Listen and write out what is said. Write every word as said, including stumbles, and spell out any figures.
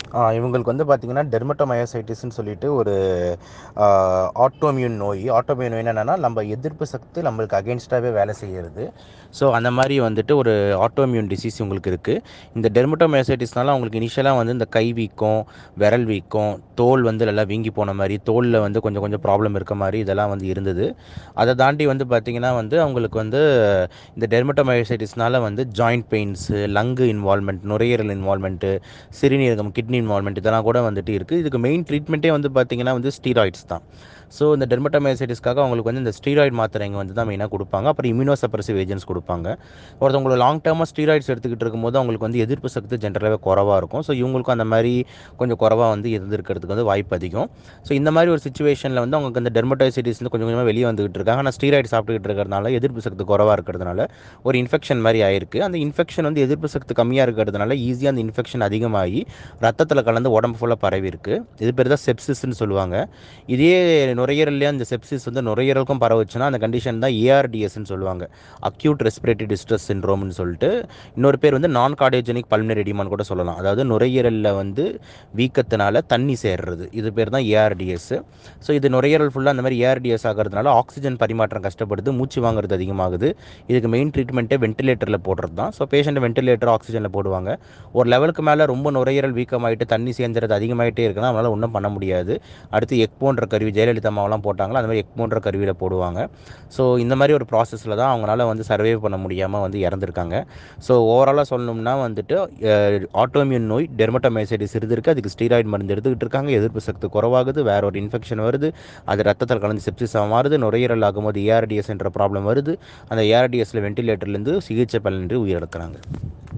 ஆ இவங்களுக்கு வந்து பார்த்தீங்கன்னா, டெர்மட்டோமயோசைட்டிஸ்ன்னு சொல்லிட்டு ஒரு ஆ ஆட்டோமியூன் நோய். ஆட்டோமியூன் நோய்னா என்னன்னா, நம்ம எதிர்ப்பு சக்தி நம்மளுக்கு அகைன்ஸ்டாவே வேலை செய்யறது. ஸோ, அந்த மாரி வந்துட்டு ஒரு ஆட்டோமியூன் டிசீஸ் இவங்களுக்கு இருக்கு. இந்த டெர்மட்டோமயோசைட்டிஸ்னால அவங்களுக்கு இனிஷியலா வந்து இந்த கை வீக்கம், விரல் வீக்கம், தோல் வந்து நல்லா வீங்கி போன மாரி, தோல்ல வந்து கொஞ்சம் கொஞ்சம் ப்ராப்ளம் இருக்க மாரி இதெல்லாம் வந்து இருந்தது. அத தாண்டி வந்து பார்த்தீங்கன்னா வந்து, அவங்களுக்கு வந்து இந்த டெர்மட்டோமயோசைட்டிஸ்னால வந்து ஜாயிண்ட் பெயின்ஸு, லங்கு இன்வால்வ்மென்ட், நுரையீரல் இன்வால்வ்மென்ட்டு, சிறுநீரகம், கிட்னி இன்வால்வ்மென்ட் இதெல்லாம் கூட வந்துட்டு இருக்குது. இதுக்கு மெயின் ட்ரீட்மெண்ட்டே வந்து பார்த்தீங்கன்னா வந்து ஸ்டீராய்ட்ஸ் தான். ஸோ, இந்த டெர்மட்டோமயோசைட்டிஸ்க்காக அவங்களுக்கு வந்து இந்த ஸ்டீராய்டு மாத்திரைங்க வந்து தான் மெயினா குடுப்பாங்க. அப்புறம் இம்யூனோ சப்ரசிவ் ஏஜென்ட்ஸ் குடுப்பாங்க. ஒருத்தவங்க லாங் டேர்மா ஸ்டீராய்ட்ஸ் எடுத்துக்கிட்டு இருக்கும்போது, அவங்களுக்கு வந்து எதிர்ப்பு சக்தி ஜென்ரலாவே குறைவா இருக்கும். ஸோ, இவங்களுக்கும் அந்த மாரி கொஞ்சம் குறைவா வந்து இருந்திருக்கிறதுக்கு வந்து வாய்ப்பு அதிகம். ஸோ, இந்த மாரி ஒரு சிச்சுவேஷன்ல வந்து அவங்களுக்கு இந்த டெர்மட்டோசைட்டிஸ் வந்து கொஞ்சம் கொஞ்சமா வெளிய வந்துகிட்டு இருக்காங்க. ஆனா ஸ்டீராய்டு சாப்பிட்டுக்கிட்டு இருக்கிறதுனால, எதிர்ப்பு சக்தி குறைவா இருக்கிறதுனால, ஒரு இன்ஃபெக்ஷன் மாரி ஆயிருக்கு. அந்த இன்ஃபெக்ஷன் வந்து எதிர்ப்பு சக்தி கம்மியா இருக்கிறதுனால, ஈஸியா அந்த இன்ஃபெக்ஷன் அதிகமாகி, ரத்தத்தில கலந்து உடம்பு ஃபுல்லா பரவியிருக்கு. இது பேர் தான் செப்சிஸ்ன்னு சொல்லுவாங்க. இதே நுரையீரல்லே அந்த செப்சிஸ் வந்து நுரையீரலுக்கும் பரவுச்சுன்னா, அந்த கண்டிஷன் தான் ஏஆர்டிஎஸ்ன்னு சொல்லுவாங்க. அக்யூட் ரெஸ்பிரேட்டரி டிஸ்ட்ரெஸ் சிண்ட்ரோம்னு சொல்லிட்டு, இன்னொரு பேர் வந்து நான் கார்டியோஜெனிக் பல்மனரி எடிமான்னு கூட சொல்லலாம். அதாவது நுரையீரல்ல வந்து வீக்கத்தினால தண்ணி சேர்றது. இது பேர் தான் ஏஆர்டிஎஸ். ஸோ, இது நுரையீரல் ஃபுல்லா அந்த மாரி ஏஆர்டிஎஸ் ஆகறதுனால ஆக்ஸிஜன் பரிமாற்றம் கஷ்டப்படுது, மூச்சு வாங்குறது அதிகமாகுது. இதுக்கு மெயின் ட்ரீட்மெண்ட்டே வென்டிலேட்டர்ல போடுறது தான். ஸோ, பேஷண்ட் வென்டிலேட்டர், ஆக்ஸிஜன்ல போடுவாங்க. ஒரு லெவலுக்கு மேல ரொம்ப நுரையீரல் வீக்கமாயிட்டு தண்ணி சேர்ந்துறது அதிகமாயிட்டே இருக்குன்னா, அவங்களால ஒண்ணும் பண்ண முடியாது. அடுத்து எக்மோன்ற கருவி ஜெயலலிதா அம்மாவெல்லாம் போட்டாங்கல்ல, அந்த மாரி எக்மோன்ற கருவியில போடுவாங்க. ஸோ, இந்த மாரி ஒரு ப்ராசஸ்ல தான் அவங்கனால வந்து சர்வைவ் பண்ண முடியாம வந்து இறந்திருக்காங்க. ஸோ, ஓவராலா சொல்லணும்னா வந்துட்டு அ ஆட்டோமியூன் நோய் டெர்மட்டோமைசைட்டிஸ் இருந்திருக்கு. அதுக்கு ஸ்டீராய்டு மருந்து எடுத்துக்கிட்டு இருக்காங்க. எதிர்ப்பு சக்தி குறைவாகுது. வேற ஒரு இன்ஃபெக்ஷன் வருது. அது ரத்தத்தில கலந்து செப்சிஸா மாறுது. நுரையீரல் ஆகும்போது ஏஆர்டிஎஸ் என்ற ப்ராப்ளம் வருது. அந்த ஏஆர்டிஎஸ்ல வென்டிலேட்டர்லேருந்து சிகிச்சை பலனின்றி உயிரிழக்கிறாங்க.